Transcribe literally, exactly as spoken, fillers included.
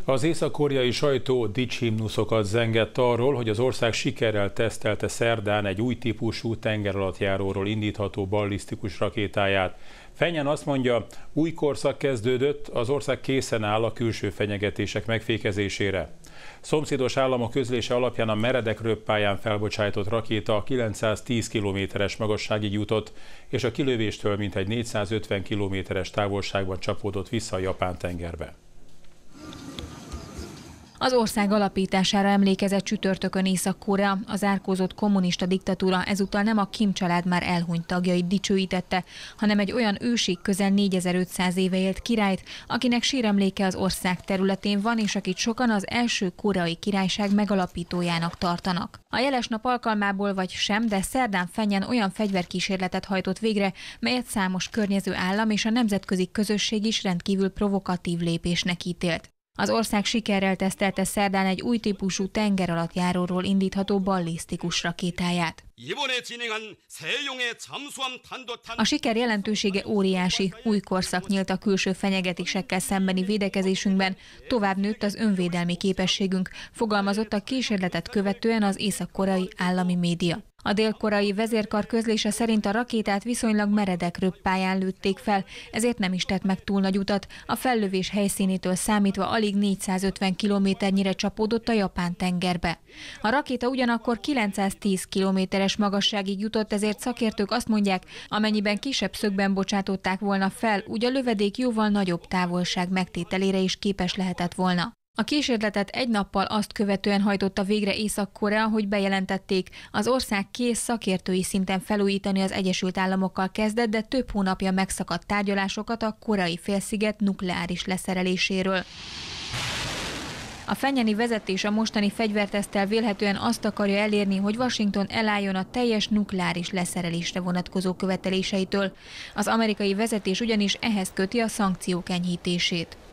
Az észak-koreai sajtó dicshimnuszokat zengett arról, hogy az ország sikerrel tesztelte szerdán egy új típusú tengeralattjáróról indítható ballisztikus rakétáját. Fenyan azt mondja, új korszak kezdődött, az ország készen áll a külső fenyegetések megfékezésére. Szomszédos államok közlése alapján a meredek röppályán felbocsájtott rakéta kilencszáztíz kilométeres magasságig jutott, és a kilövéstől mintegy négyszázötven kilométeres távolságban csapódott vissza a Japán-tengerbe. Az ország alapítására emlékezett csütörtökön Észak-Korea, az árkózott kommunista diktatúra ezúttal nem a Kim család már elhunyt tagjait dicsőítette, hanem egy olyan ősi, közel négyezer-ötszáz éve élt királyt, akinek síremléke az ország területén van, és akit sokan az első koreai királyság megalapítójának tartanak. A jeles nap alkalmából vagy sem, de szerdán Fenyan olyan fegyverkísérletet hajtott végre, melyet számos környező állam és a nemzetközi közösség is rendkívül provokatív lépésnek ítélt. Az ország sikerrel tesztelte szerdán egy új típusú tengeralattjáróról indítható ballisztikus rakétáját. A siker jelentősége óriási, új korszak nyílt a külső fenyegetésekkel szembeni védekezésünkben, tovább nőtt az önvédelmi képességünk, fogalmazott a kísérletet követően az észak-koreai állami média. A dél-koreai vezérkar közlése szerint a rakétát viszonylag meredek röppályán lőtték fel, ezért nem is tett meg túl nagy utat, a fellövés helyszínétől számítva alig négyszázötven kilométernyire csapódott a Japán-tengerbe. A rakéta ugyanakkor kilencszáztíz kilométeres magasságig jutott, ezért szakértők azt mondják, amennyiben kisebb szögben bocsátották volna fel, úgy a lövedék jóval nagyobb távolság megtételére is képes lehetett volna. A kísérletet egy nappal azt követően hajtotta végre Észak-Korea, hogy bejelentették, az ország kész szakértői szinten felújítani az Egyesült Államokkal kezdett, de több hónapja megszakadt tárgyalásokat a koreai félsziget nukleáris leszereléséről. A fenyani vezetés a mostani fegyverteszttel vélhetően azt akarja elérni, hogy Washington elálljon a teljes nukleáris leszerelésre vonatkozó követeléseitől. Az amerikai vezetés ugyanis ehhez köti a szankciók enyhítését.